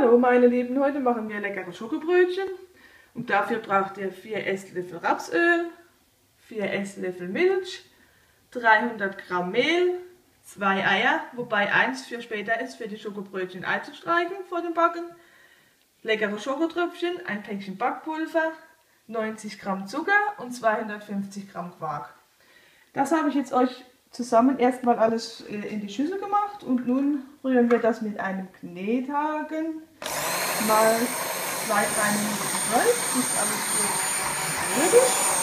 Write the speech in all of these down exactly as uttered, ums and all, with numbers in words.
Hallo meine Lieben, heute machen wir leckere Schokobrötchen und dafür braucht ihr vier Esslöffel Rapsöl, vier Esslöffel Milch, dreihundert Gramm Mehl, zwei Eier, wobei eins für später ist, für die Schokobrötchen einzustreichen vor dem Backen, leckere Schokotröpfchen, ein Päckchen Backpulver, neunzig Gramm Zucker und zweihundertfünfzig Gramm Quark. Das habe ich jetzt euch zusammen erstmal alles in die Schüssel gemacht und nun rühren wir das mit einem Knethaken mal zwei, drei Minuten durch, bis alles gut rührt ist.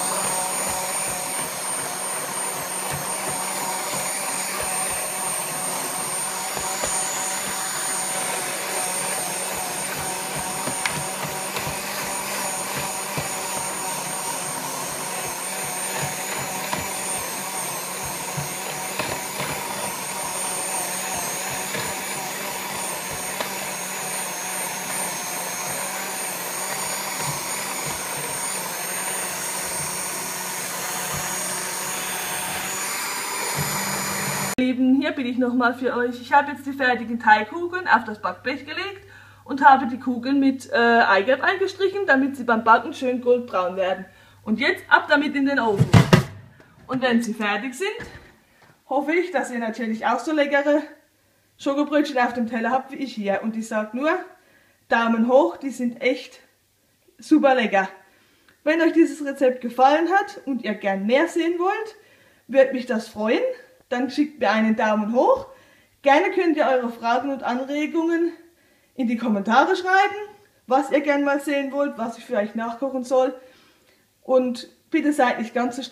Lieben, hier bin ich nochmal für euch. Ich habe jetzt die fertigen Teigkugeln auf das Backblech gelegt und habe die Kugeln mit äh, Eigelb eingestrichen, damit sie beim Backen schön goldbraun werden. Und jetzt ab damit in den Ofen. Und wenn sie fertig sind, hoffe ich, dass ihr natürlich auch so leckere Schokobrötchen auf dem Teller habt wie ich hier. Und ich sage nur, Daumen hoch, die sind echt super lecker. Wenn euch dieses Rezept gefallen hat und ihr gern mehr sehen wollt, würde mich das freuen. Dann schickt mir einen Daumen hoch. Gerne könnt ihr eure Fragen und Anregungen in die Kommentare schreiben, was ihr gerne mal sehen wollt, was ich für euch nachkochen soll. Und bitte seid nicht ganz so